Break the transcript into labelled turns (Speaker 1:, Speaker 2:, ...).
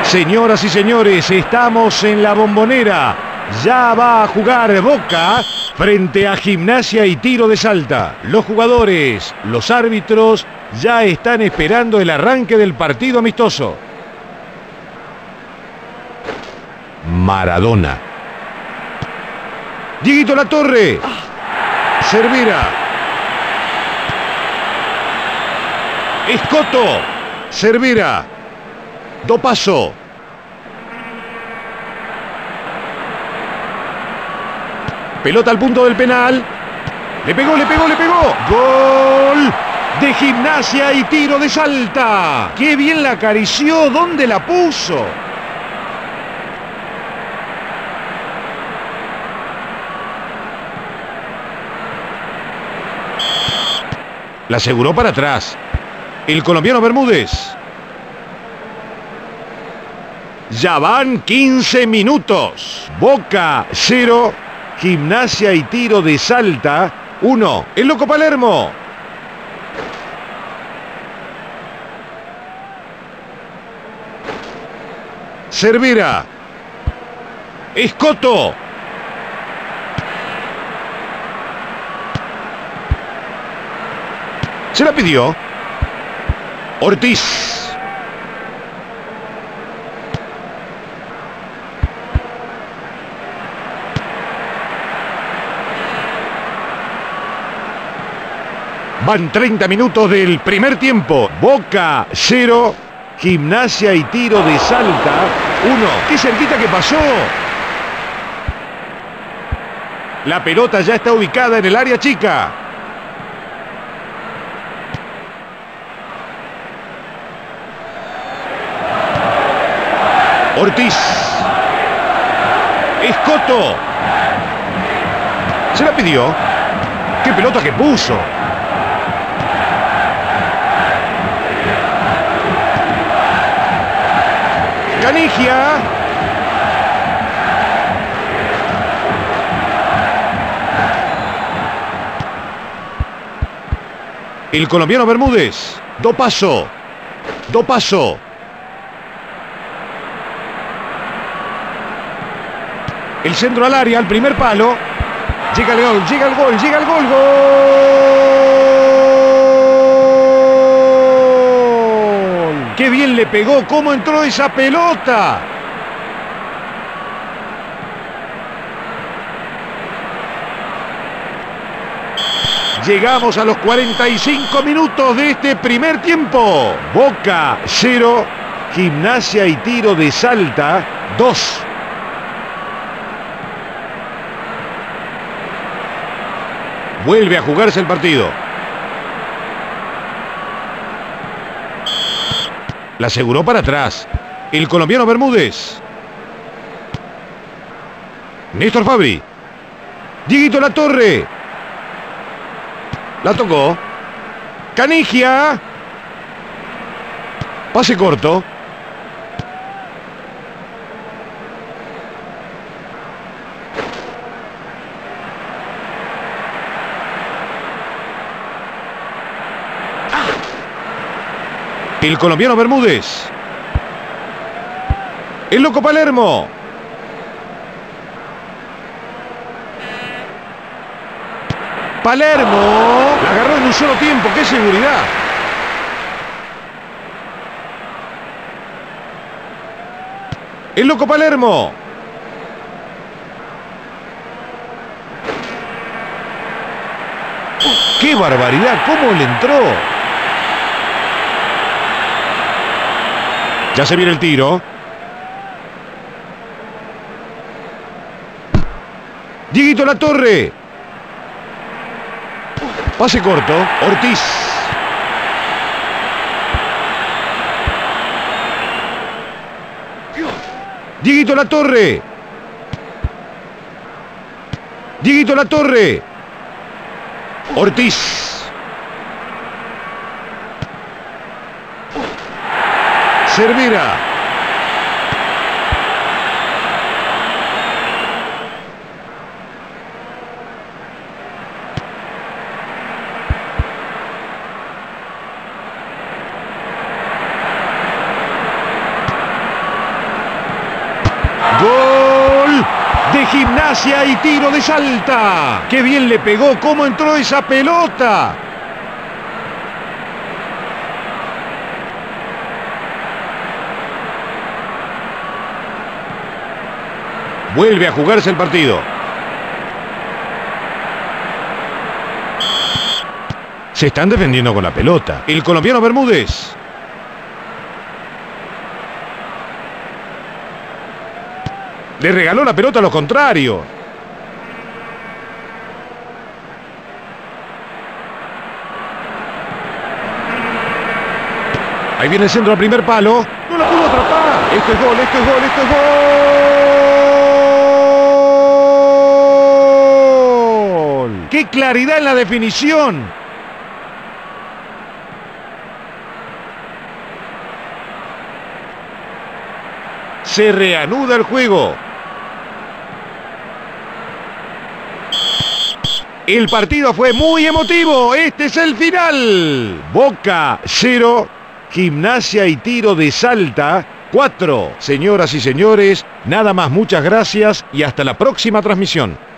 Speaker 1: Señoras y señores, estamos en la Bombonera. Ya va a jugar Boca frente a Gimnasia y Tiro de Salta. Los jugadores, los árbitros, ya están esperando el arranque del partido amistoso. Maradona. Dieguito Latorre. Cervera. Escoto. Cervera. Dopaso. Pelota al punto del penal. Le pegó, le pegó, le pegó. Gol de Gimnasia y Tiro de Salta. ¡Qué bien la acarició! ¿Dónde la puso? La aseguró para atrás. El colombiano Bermúdez. Ya van 15 minutos. Boca 0. Gimnasia y Tiro de Salta 1. El Loco Palermo. Cervera. Escoto. Se la pidió. Ortiz. Van 30 minutos del primer tiempo. Boca 0. Gimnasia y Tiro de Salta 1. ¡Qué cerquita que pasó! La pelota ya está ubicada en el área chica. Ortiz. Escoto. Se la pidió. ¡Qué pelota que puso! Canigia. El colombiano Bermúdez. Dopaso. Dopaso. El centro al área, al primer palo. Llega el gol, llega el gol, llega el gol, gol. ¡Qué bien le pegó! ¡Cómo entró esa pelota! Llegamos a los 45 minutos de este primer tiempo. Boca 0, Gimnasia y Tiro de Salta 2. Vuelve a jugarse el partido. La aseguró para atrás. El colombiano Bermúdez. Néstor Fabri. Dieguito Latorre. La tocó. Canigia. Pase corto. El colombiano Bermúdez. El Loco Palermo. Palermo. La agarró en un solo tiempo. ¡Qué seguridad! El Loco Palermo. ¡Qué barbaridad! ¿Cómo le entró? Ya se viene el tiro. Dieguito Latorre. Pase corto. Ortiz. Dieguito Latorre. Dieguito Latorre. Ortiz. Cervera. Gimnasia y Tiro de Salta. ¡Qué bien le pegó! ¡Cómo entró esa pelota! Vuelve a jugarse el partido. Se están defendiendo con la pelota. El colombiano Bermúdez. Le regaló la pelota a los contrarios. Ahí viene el centro al primer palo. No la pudo atrapar. Esto es gol, esto es gol, esto es gol. ¡Qué claridad en la definición! Se reanuda el juego. El partido fue muy emotivo. Este es el final. Boca 0, Gimnasia y Tiro de Salta 4. Señoras y señores, nada más, muchas gracias y hasta la próxima transmisión.